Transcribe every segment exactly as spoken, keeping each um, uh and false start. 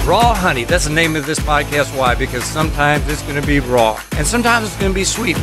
Raw Honey, that's the name of this podcast. Why? Because sometimes it's going to be raw, and sometimes it's going to be sweet.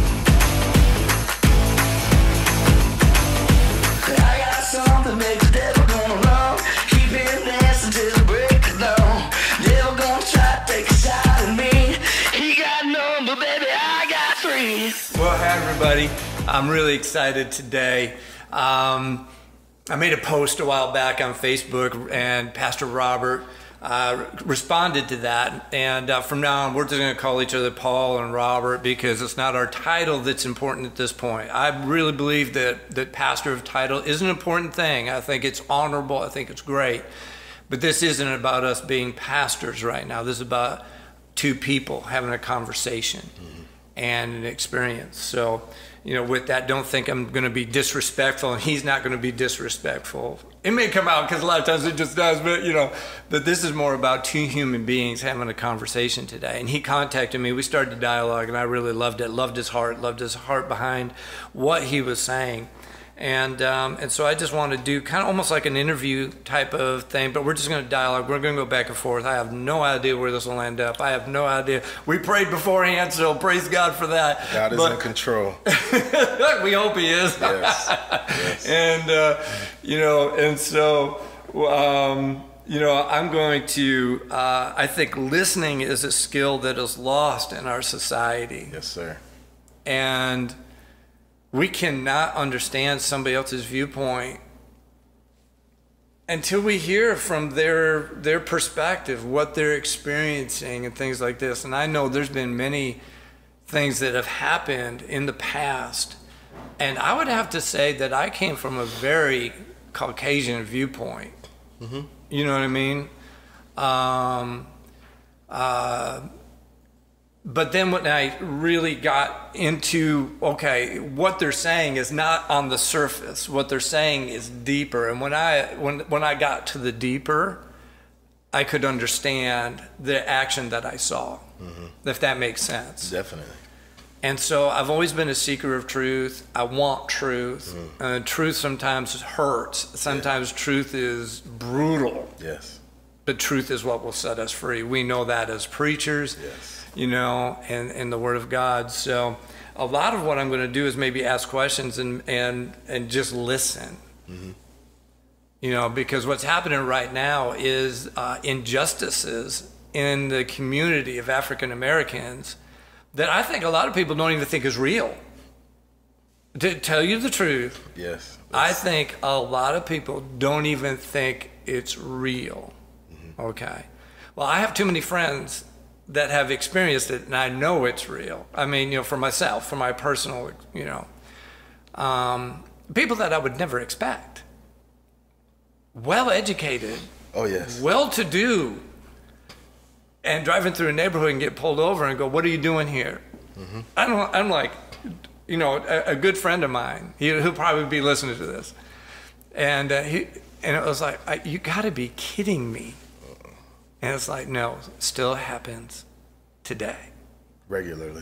I got something make the devil gonna run. Keep it dancing till the break of dawn. Devil gonna try to take a shot at me. He got none, but baby, I got three. Well, hi everybody. I'm really excited today. Um, I made a post a while back on Facebook, and Pastor Robert uh, responded to that. And uh, from now on, we're just going to call each other Paul and Robert, because it's not our title that's important at this point. I really believe that, that pastor of title is an important thing. I think it's honorable. I think it's great. But this isn't about us being pastors right now. This is about two people having a conversation mm-hmm. and an experience. So, you know, with that, don't think I'm going to be disrespectful, and he's not going to be disrespectful. It may come out, because a lot of times it just does, but, you know, but this is more about two human beings having a conversation today. And he contacted me. We started a dialogue, and I really loved it, loved his heart, loved his heart behind what he was saying. And um, and so I just want to do kind of almost like an interview type of thing, but we're just going to dialogue. We're going to go back and forth. I have no idea where this will end up. I have no idea. We prayed beforehand, so praise God for that. God is but, in control. We hope He is. Yes. Yes. And, uh, you know, and so, um, you know, I'm going to, uh, I think listening is a skill that is lost in our society. Yes, sir. And we cannot understand somebody else's viewpoint until we hear from their their perspective, what they're experiencing and things like this. And I know there's been many things that have happened in the past. And I would have to say that I came from a very Caucasian viewpoint. Mm-hmm. You know what I mean? Um, uh, But then when I really got into, okay, what they're saying is not on the surface. What they're saying is deeper. And when I when when I got to the deeper, I could understand the action that I saw, mm-hmm. if that makes sense. Definitely. And so I've always been a seeker of truth. I want truth. Mm-hmm. Uh, truth sometimes hurts. Sometimes yeah. truth is brutal. Yes. But truth is what will set us free. We know that as preachers. Yes. You know, and, and the Word of God. So a lot of what I'm going to do is maybe ask questions and, and, and just listen. Mm-hmm. You know, because what's happening right now is uh, injustices in the community of African Americans that I think a lot of people don't even think is real. To tell you the truth, yes, I think a lot of people don't even think it's real. Mm-hmm. Okay. Well, I have too many friends that have experienced it, and I know it's real. I mean, you know, for myself, for my personal, you know, um, people that I would never expect. Well-educated. Oh, yes. Well-to-do. And driving through a neighborhood and get pulled over and go, what are you doing here? Mm-hmm. I'm, I'm like, you know, a, a good friend of mine, he, he'll probably be listening to this. And, uh, he, and it was like, I, you gotta be kidding me. And it's like, no, still happens today. Regularly.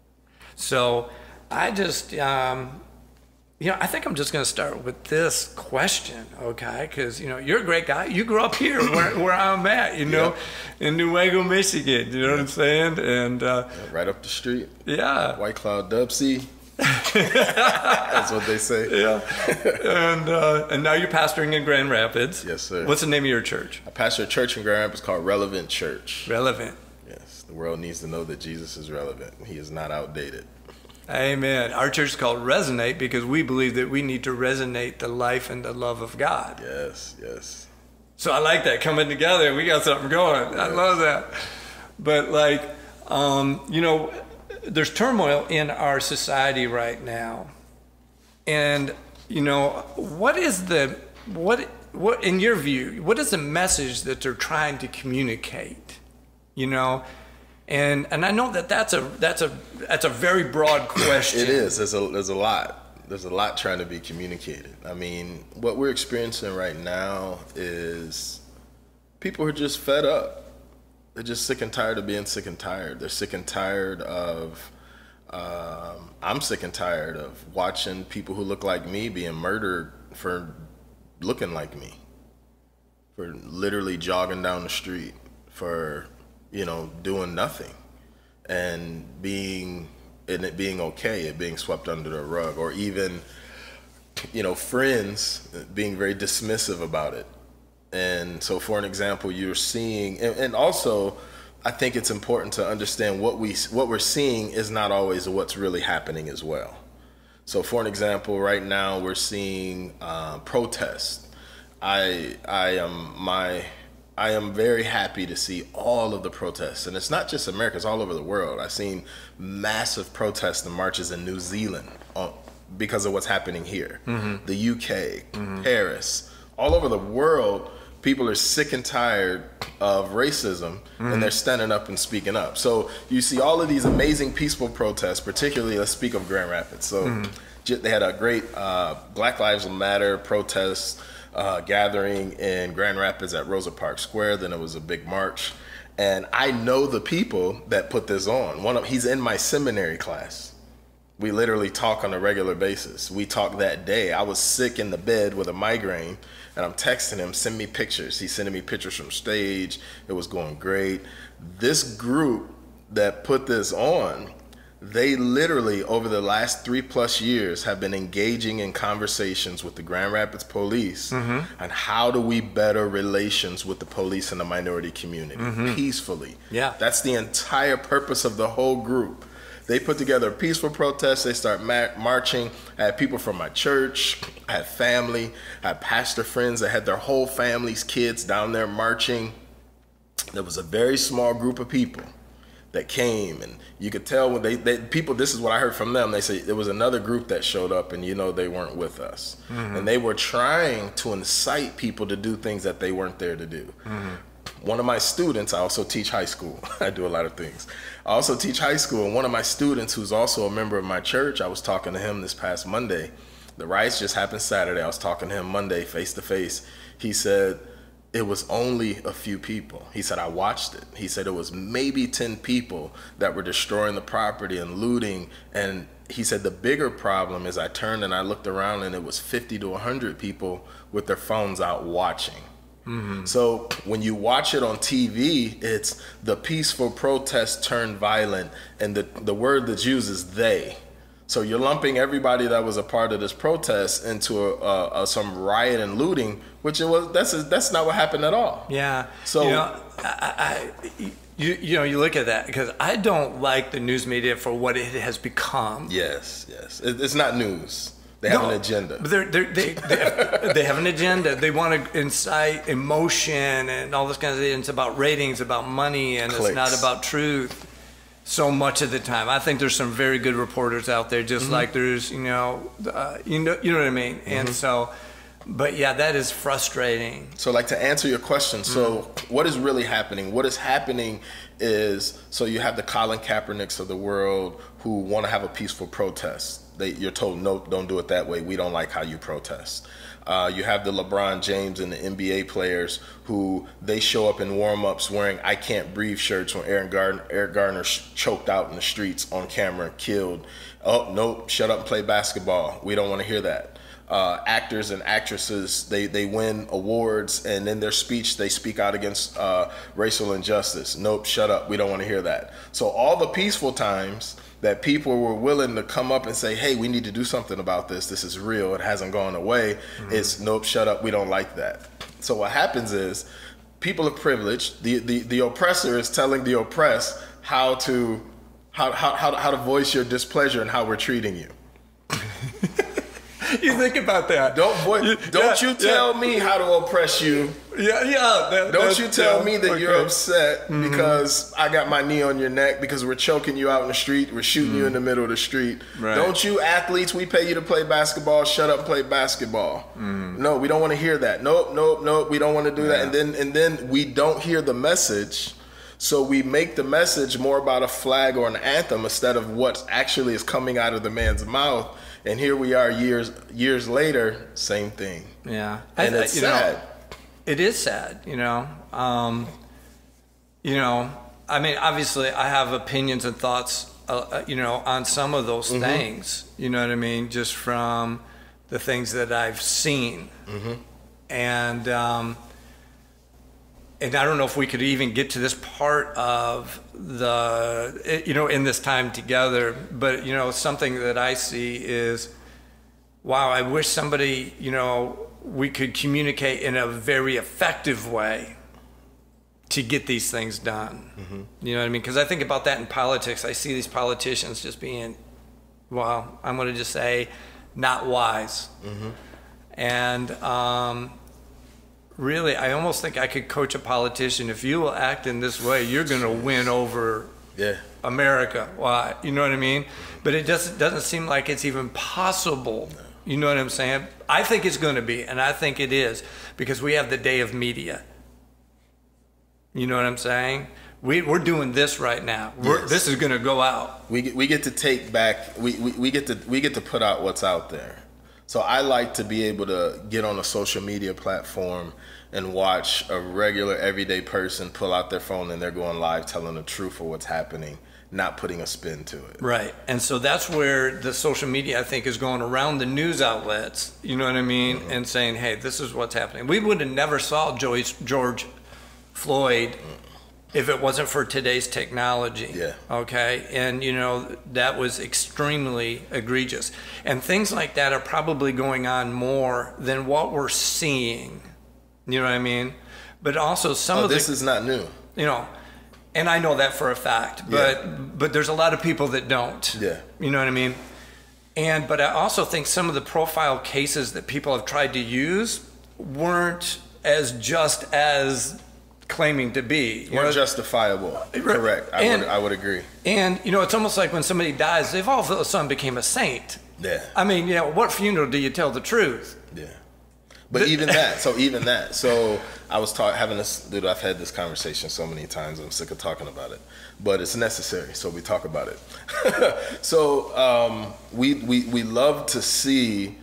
So I just, um, you know, I think I'm just going to start with this question, okay? Because, you know, you're a great guy. You grew up here where, where I'm at, you know, yeah. in Newaygo, Michigan. You know yeah. what I'm saying? And uh, yeah, right up the street. Yeah. White Cloud Dub C. That's what they say. Yeah. And uh, and now you're pastoring in Grand Rapids. Yes, sir. What's the name of your church? I pastor a church in Grand Rapids called Relevant Church. Relevant. Yes. The world needs to know that Jesus is relevant. He is not outdated. Amen. Our church is called Resonate because we believe that we need to resonate the life and the love of God. Yes, yes. So I like that coming together. We got something going. Yes. I love that. But like, um, you know, there's turmoil in our society right now. And, you know, what is the, what, what, in your view, what is the message that they're trying to communicate? You know, and, and I know that that's a, that's a, that's a very broad question. It is. There's a, there's a lot. There's a lot trying to be communicated. I mean, what we're experiencing right now is people are just fed up. They're just sick and tired of being sick and tired. They're sick and tired of, um, I'm sick and tired of watching people who look like me being murdered for looking like me, for literally jogging down the street, for, you know, doing nothing and being, and it being okay, it being swept under the rug, or even, you know, friends being very dismissive about it. And so, for an example, you're seeing, and, and also, I think it's important to understand what we what we're seeing is not always what's really happening as well. So, for an example, right now we're seeing uh, protests. I I am my I am very happy to see all of the protests, and it's not just America; it's all over the world. I've seen massive protests and marches in New Zealand uh, because of what's happening here, mm-hmm. the U K, mm-hmm. Paris, all over the world. People are sick and tired of racism, mm-hmm. and they're standing up and speaking up. So you see all of these amazing peaceful protests, particularly, let's speak of Grand Rapids. So mm-hmm. they had a great uh, Black Lives Matter protest uh, gathering in Grand Rapids at Rosa Parks Square. Then it was a big march. And I know the people that put this on. One of, he's in my seminary class. We literally talk on a regular basis. We talked that day. I was sick in the bed with a migraine, and I'm texting him, send me pictures. He's sending me pictures from stage. It was going great. This group that put this on, they literally, over the last three plus years, have been engaging in conversations with the Grand Rapids police mm-hmm. on how do we better relations with the police and the minority community mm-hmm. peacefully. Yeah. That's the entire purpose of the whole group. They put together a peaceful protest. They start ma- marching. I had people from my church. I had family. I had pastor friends that had their whole family's kids down there marching. There was a very small group of people that came, and you could tell when they, they people, this is what I heard from them. They say there was another group that showed up, and you know they weren't with us. Mm-hmm. And they were trying to incite people to do things that they weren't there to do. Mm-hmm. One of my students, I also teach high school. I do a lot of things. I also teach high school, and one of my students who's also a member of my church, I was talking to him this past Monday. The riots just happened Saturday. I was talking to him Monday face to face. He said it was only a few people. He said, I watched it. He said it was maybe ten people that were destroying the property and looting. And he said the bigger problem is I turned and I looked around, and it was fifty to one hundred people with their phones out watching. Mm-hmm. So when you watch it on T V, it's the peaceful protest turned violent, and the, the word that's used is they. So you're lumping everybody that was a part of this protest into a, a, a, some riot and looting, which it was. That's a, that's not what happened at all. Yeah. So you know, I, I, you you know you look at that, because I don't like the news media for what it has become. Yes, yes, it, it's not news. They have no, an agenda. But they're, they're, they they they have an agenda. They want to incite emotion and all this kind of thing. It's about ratings, about money, and Clicks. It's not about truth. So much of the time, I think there's some very good reporters out there, just mm-hmm. like there's, you know, uh, you know, you know what I mean. Mm-hmm. And so, but yeah, that is frustrating. So, like, to answer your question, so mm-hmm. what is really happening? What is happening is, so you have the Colin Kaepernicks of the world who want to have a peaceful protest. They, you're told, no, don't do it that way. We don't like how you protest. Uh, you have the LeBron James and the N B A players who they show up in warm-ups wearing "I Can't Breathe" shirts when Aaron Gardner, Eric Gardner sh- choked out in the streets on camera, killed. Oh, nope, shut up and play basketball. We don't want to hear that. Uh, actors and actresses, they, they win awards, and in their speech, they speak out against uh, racial injustice. Nope, shut up. We don't want to hear that. So all the peaceful times that people were willing to come up and say, hey, we need to do something about this. This is real. It hasn't gone away. Mm-hmm. It's nope, shut up. We don't like that. So what happens is people of privilege, the, the, the oppressor is telling the oppressed how to, how, how, how, how to voice your displeasure and how we're treating you. You think about that. Don't voice, you, don't yeah, you tell yeah. me how to oppress you. Yeah, yeah. That, don't you tell yeah, me that okay. you're upset mm-hmm. because I got my knee on your neck because we're choking you out in the street, we're shooting mm-hmm. you in the middle of the street. Right. Don't you athletes, we pay you to play basketball, shut up and play basketball. Mm-hmm. No, we don't want to hear that. Nope, nope, nope, we don't want to do yeah. that. And then and then we don't hear the message. So we make the message more about a flag or an anthem instead of what actually is coming out of the man's mouth. And here we are years years later, same thing. Yeah. And I, it's you sad. Know, it is sad, you know. Um, you know, I mean, obviously I have opinions and thoughts, uh, you know, on some of those mm-hmm. things. You know what I mean? Just from the things that I've seen. Mm-hmm. And, um, and I don't know if we could even get to this part of the, you know, in this time together, but, you know, something that I see is, wow, I wish somebody, you know, we could communicate in a very effective way to get these things done. Mm-hmm. You know what I mean? Because I think about that in politics. I see these politicians just being, well, I'm going to just say, not wise. Mm-hmm. And um, really, I almost think I could coach a politician. If you will act in this way, you're going to win over yeah. America. Why? You know what I mean? But it doesn't, doesn't seem like it's even possible. No. You know what I'm saying? I think it's going to be, and I think it is, because we have the day of media. You know what I'm saying? We, we're doing this right now. We're, yes. This is going to go out. We get, we get to take back. We, we, we get to we get to put out what's out there. So I like to be able to get on a social media platform and watch a regular everyday person pull out their phone and they're going live telling the truth of what's happening, not putting a spin to it. Right. And so that's where the social media, I think, is going around the news outlets, you know what I mean, mm-hmm. and saying, hey, this is what's happening. We would have never saw George, George Floyd if it wasn't for today's technology. Yeah. Okay. And, you know, that was extremely egregious. And things like that are probably going on more than what we're seeing. You know what I mean? But also some oh, of the, this is not new. You know, and I know that for a fact, but yeah. but there's a lot of people that don't. Yeah. You know what I mean? And but I also think some of the profile cases that people have tried to use weren't as just as claiming to be. Weren't justifiable. Correct. I and, would I would agree. And you know, it's almost like when somebody dies, they've all of a sudden became a saint. Yeah. I mean, you know, what funeral do you tell the truth? Yeah. But even that, so even that, so I was talking, having this, dude, I've had this conversation so many times, I'm sick of talking about it, but it's necessary, so we talk about it. so um, we, we, we love to see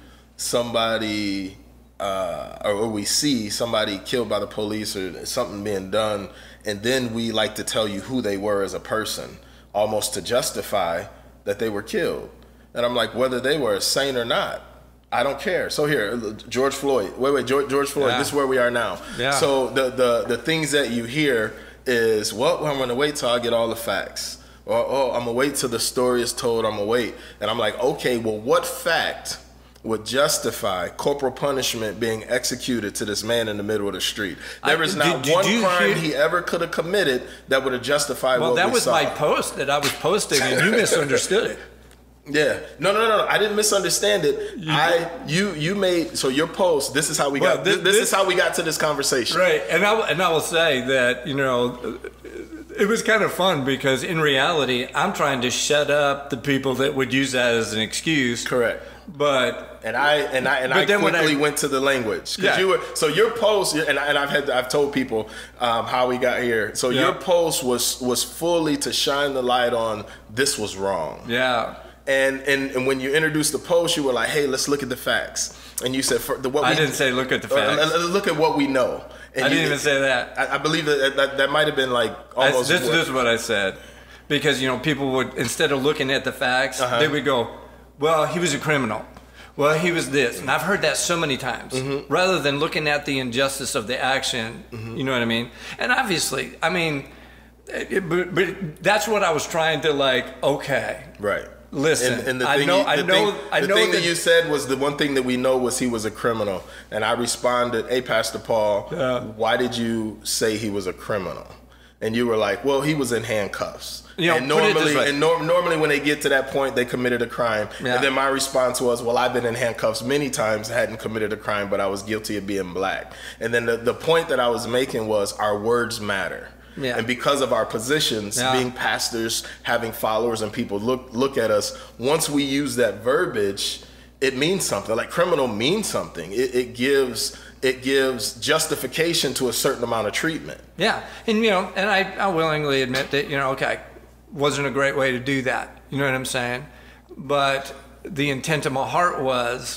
somebody, uh, or, or we see somebody killed by the police or something being done, and then we like to tell you who they were as a person, almost to justify that they were killed. And I'm like, whether they were a saint or not, I don't care. So here, George Floyd. Wait, wait, George, George Floyd. Yeah. This is where we are now. Yeah. So the, the the things that you hear is, well, I'm gonna wait till I get all the facts, or oh, I'm gonna wait till the story is told. I'm gonna wait, and I'm like, okay, well, what fact would justify corporal punishment being executed to this man in the middle of the street? There is not did, did one crime hear? he ever could have committed that would have justified well, what we saw. Well, that was my post that I was posting, and you misunderstood it. Yeah, no, no, no, no. I didn't misunderstand it. You, I, you, you made so your post. This is how we well, got. This, this, this is how we got to this conversation. Right, and I and I will say that you know, it was kind of fun because in reality, I'm trying to shut up the people that would use that as an excuse. Correct. But and I and I and I quickly I, went to the language because yeah. you were so your post and, I, and I've had I've told people um, how we got here. So yeah. your post was was fully to shine the light on this was wrong. Yeah. And, and and when you introduced the post, you were like, "Hey, let's look at the facts." And you said, for the, "What I we, didn't say look at the facts. Uh, look at what we know." And I you, didn't even say that. I, I believe that that, that might have been like almost. I, this, this is what I said, because you know people would instead of looking at the facts, uh-huh. they would go, "Well, he was a criminal. Well, he was this," and I've heard that so many times. Mm-hmm. Rather than looking at the injustice of the action, mm-hmm. you know what I mean? And obviously, I mean, it, but, but that's what I was trying to like. Okay, right. Listen, and, and the I thing know, you, I the know, thing, I the know thing that, that you said was the one thing that we know was he was a criminal, and I responded, "Hey, Pastor Paul, yeah. why did you say he was a criminal?" And you were like, "Well, he was in handcuffs." You know, and normally, right. and nor- normally when they get to that point, they committed a crime. Yeah. And then my response was, "Well, I've been in handcuffs many times, hadn't committed a crime, but I was guilty of being black." And then the, the point that I was making was our words matter. Yeah. And because of our positions, yeah. being pastors, having followers, and people look look at us, once we use that verbiage, it means something. Like criminal means something. It, it gives it gives justification to a certain amount of treatment. Yeah, and you know, and I, I willingly admit that you know, okay, wasn't a great way to do that. You know what I'm saying? But the intent of my heart was,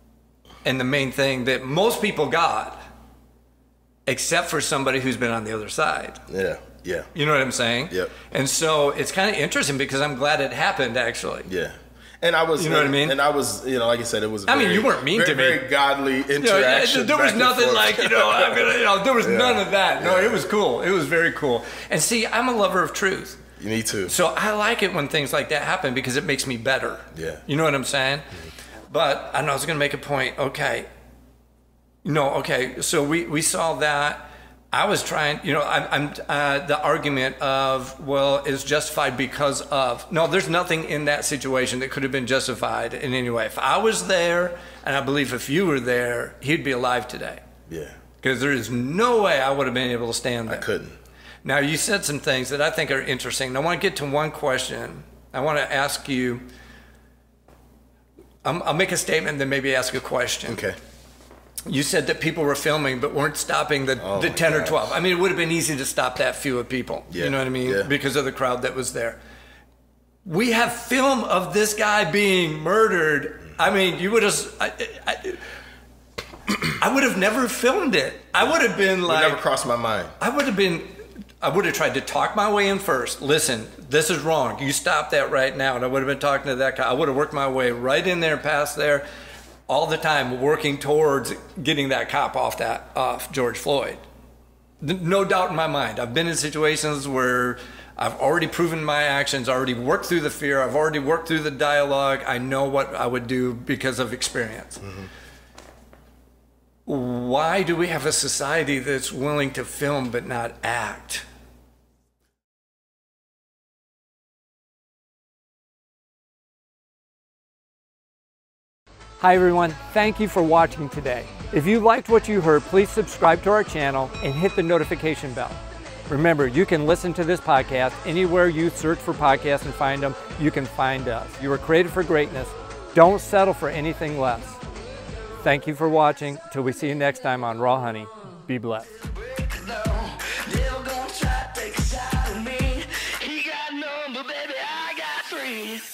and the main thing that most people got, except for somebody who's been on the other side. Yeah, yeah. You know what I'm saying? Yep. And so it's kind of interesting because I'm glad it happened, actually. Yeah. And I was, you know and, what I mean? And I was, you know, like I said, it was. I very, mean, you weren't mean very, to me. Very godly interaction. You know, there was nothing like, you know, I mean, you know, there was yeah. none of that. No, yeah. it was cool. It was very cool. And see, I'm a lover of truth. Me too. So I like it when things like that happen because it makes me better. Yeah. You know what I'm saying? Mm-hmm. But I know I was going to make a point. Okay. No, okay. So we, we saw that. I was trying, you know, I'm, I'm uh, the argument of, well, it's justified because of. No, there's nothing in that situation that could have been justified in any way. If I was there, and I believe if you were there, he'd be alive today. Yeah. Because there is no way I would have been able to stand there. I couldn't. Now, you said some things that I think are interesting. And I want to get to one question. I want to ask you, I'm, I'll make a statement, then maybe ask a question. Okay. You said that people were filming but weren't stopping the, oh the ten gosh. or twelve. I mean, it would have been easy to stop that few of people. Yeah. You know what I mean? Yeah. Because of the crowd that was there. We have film of this guy being murdered. I mean, you would have... I, I, I would have never filmed it. I would have been like... It never crossed my mind. I would have been... I would have tried to talk my way in first. Listen, this is wrong. You stop that right now. And I would have been talking to that guy. I would have worked my way right in there, past there, all the time, working towards getting that cop off that off George Floyd. No doubt in my mind. I've been in situations where I've already proven my actions, already worked through the fear, I've already worked through the dialogue. I know what I would do because of experience. Mm-hmm. Why do we have a society that's willing to film but not act? Hi everyone, thank you for watching today. If you liked what you heard, please subscribe to our channel and hit the notification bell. Remember, you can listen to this podcast anywhere you search for podcasts and find them, you can find us. You were created for greatness. Don't settle for anything less. Thank you for watching. Till we see you next time on Raw Honey. Be blessed. He got number, baby, I got three.